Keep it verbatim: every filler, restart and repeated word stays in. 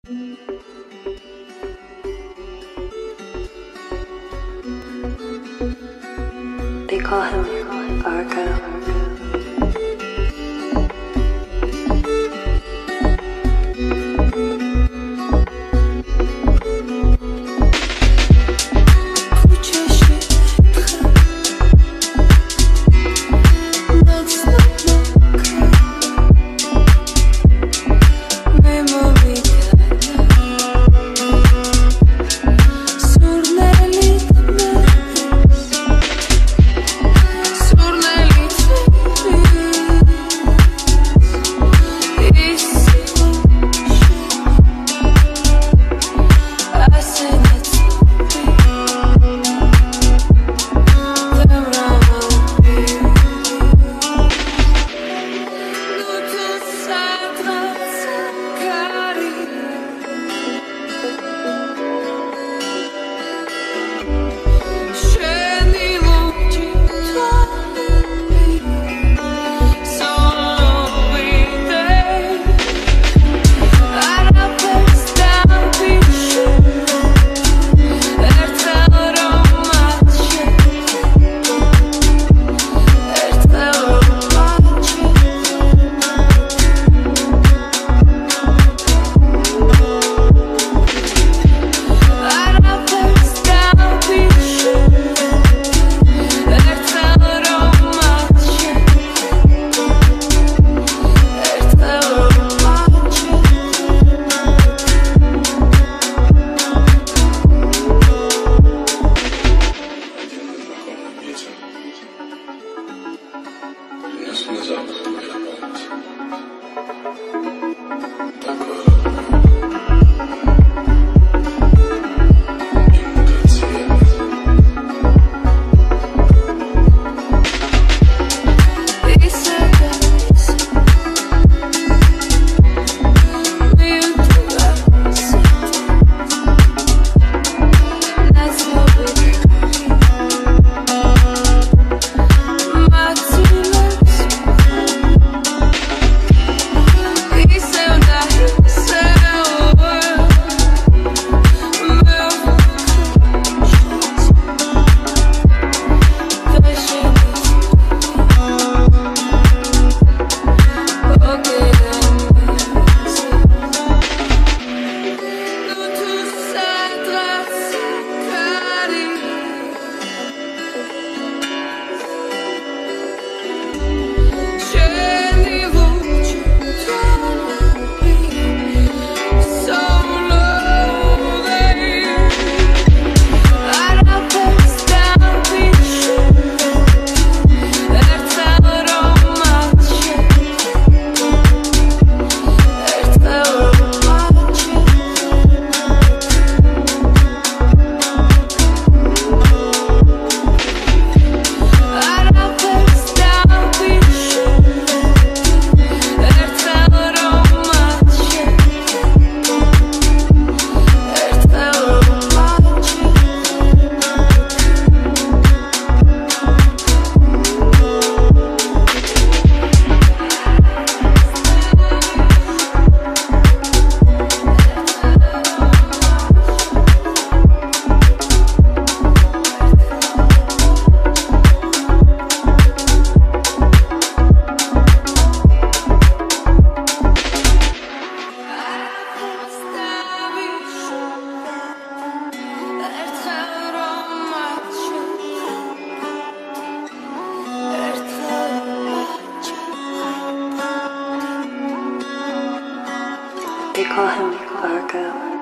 They call him Argo. Khúčაში, ერთხელ, ნაცნობა, მე მოვიდანა, სურნელით მე, სურნელით მე, ისი ასე ნაცნობი, ნუ თუ სადღაც კარი შენი ლურჯი თვალები სოლოვიდე არაფერს დავიშვი ერთხელ რომ მაჩვენე ერთხელ რომ მაჩვენე არაფერს დავიშვი ერთხელ რომ მაჩვენე ერთხელ რომ მაჩვენე Нас внезапно забрали память. Такое ისე და ისე მიუთვასით ნაცნობი მაცილებს ისევ და ისევ მე They call him Argo.